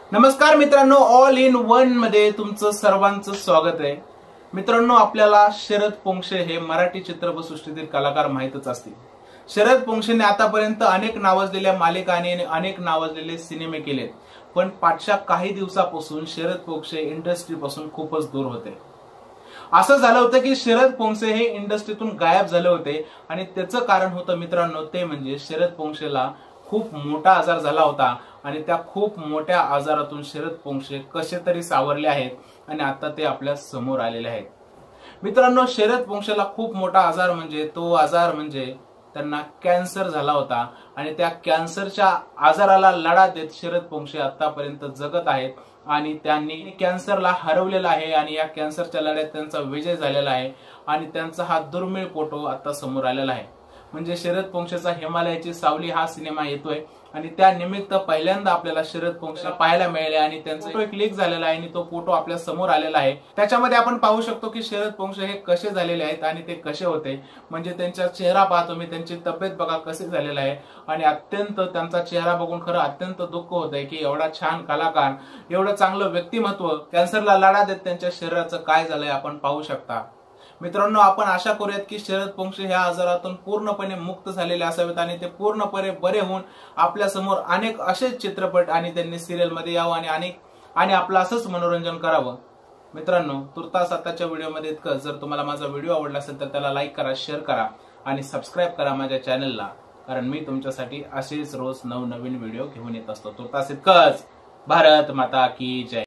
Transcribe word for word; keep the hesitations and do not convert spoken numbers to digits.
नमस्कार मित्रांनो, all in one मध्ये तुमचं सर्वांचं स्वागत आहे। मित्रांनो, आपल्याला शरद पोंक्षे हे मराठी चित्रपटसृष्टीतील कलाकार माहितच असतील। शरद पोंक्षेने आतापर्यंत अनेक नावाजलेल्या मालिका आणि अनेक नावाजलेले सिनेमे केलेत, पण पाठच्या काही दिवसापासून शरद पोंक्षे इंडस्ट्रीपासून खूपच दूर होते। असं झालं होतं की शरद पोंक्षे हे इंडस्ट्रीतून गायब झाले होते आणि त्याचं कारण होतं मित्रांनो, ते म्हणजे शरद पोंक्षेला खूप मोठा आजार झाला होता आणि त्या खूप मोठ्या आजारातून शरद पोंक्षे कसे तरी सावरले आहेत आणि आता ते आपल्या समोर आलेले आहेत। मित्रांनो, शरद पोंक्षेला खूप मोठा आजार म्हणजे तो आजार म्हणजे त्यांना कॅन्सर झाला होता आणि त्या कॅन्सरच्या आजाराला लढा देत शरद पोंक्षे आतापर्यंत जगत आहेत आणि त्यांनी कॅन्सरला हरवलेला आहे आणि या कॅन्सरच्या लढ्यात त्यांचा विजय झालेला आहे आणि त्यांचा हा दुर्मिळ फोटो आता समोर आलेला आहे। म्हणजे शरद पोंक्षेचा हिमालयाची सावली हा सिनेमा येतोय आणि त्या निमित्त पहिल्यांदा आपल्याला शरद पोंक्षे पाहायला मिळाले आणि त्यांचा एक लीक झालेला आहे आणि तो फोटो आपल्या समोर आलेला आहे। त्याच्यामध्ये आपण पाहू शकतो की शरद पोंक्षे हे कसे झालेले आहेत आणि ते कसे होते, म्हणजे त्यांचा चेहरा पाहतो मी, त्यांची तब्येत बघा कसे झालेला आहे आणि अत्यंत त्यांचा चेहरा बघून खरं अत्यंत दुःख होतंय की एवढा छान कलाकार, एवढं चांगलं व्यक्तिमत्व कॅन्सरला लढा देत त्यांच्या शरीराचं काय झालंय आपण पाहू शकता। मित्रांनो, आपण आशा करूयात की शरद पोंक्षे ह्या आजारातून पूर्णपणे मुक्त झालेले असावेत आणि ते पूर्णपणे बरे होऊन आपल्या समोर अनेक असे चित्रपट आणि त्यांनी सिरियल मध्ये यावं आणि अनेक आणि आपलं असंच मनोरंजन करावं। मित्रांनो, तुर्तास आताच्या व्हिडिओमध्ये इतकं। जर तुम्हाला माझा व्हिडिओ आवडला असेल तर त्याला लाईक करा, शेअर करा आणि सबस्क्राईब करा माझ्या चॅनलला, कारण मी तुमच्यासाठी असेच रोज नवनवीन व्हिडिओ घेऊन येत असतो। तुर्तास इतकंच। भारत माता की जय।